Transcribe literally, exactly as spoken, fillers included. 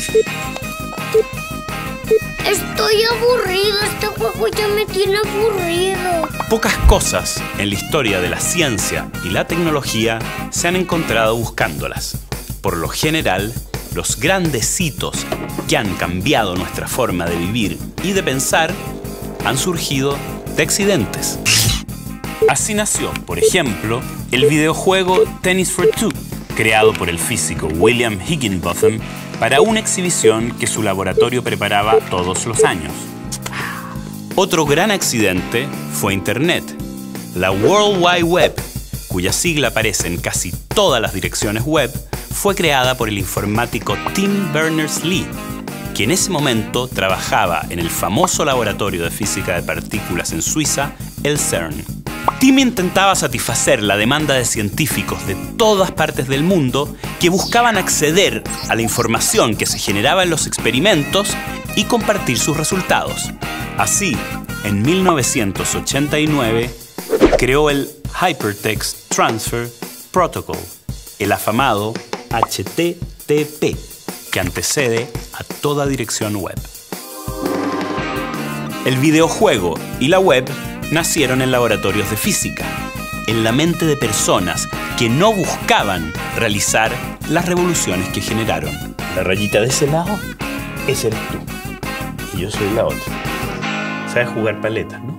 Estoy aburrido, este juego ya me tiene aburrido. Pocas cosas en la historia de la ciencia y la tecnología se han encontrado buscándolas. Por lo general, los grandes hitos que han cambiado nuestra forma de vivir y de pensar han surgido de accidentes. Así nació, por ejemplo, el videojuego Tennis for Two, creado por el físico William Higginbotham para una exhibición que su laboratorio preparaba todos los años. Otro gran accidente fue Internet, la World Wide Web, cuya sigla aparece en casi todas las direcciones web, fue creada por el informático Tim Berners-Lee, que en ese momento trabajaba en el famoso laboratorio de física de partículas en Suiza, el CERN. Tim intentaba satisfacer la demanda de científicos de todas partes del mundo que buscaban acceder a la información que se generaba en los experimentos y compartir sus resultados. Así, en mil novecientos ochenta y nueve, creó el Hypertext Transfer Protocol, el afamado H T T P, que antecede a toda dirección web. El videojuego y la web nacieron en laboratorios de física, en la mente de personas que no buscaban realizar las revoluciones que generaron. La rayita de ese lado, ese eres tú, y yo soy la otra. Sabes jugar paletas, ¿no?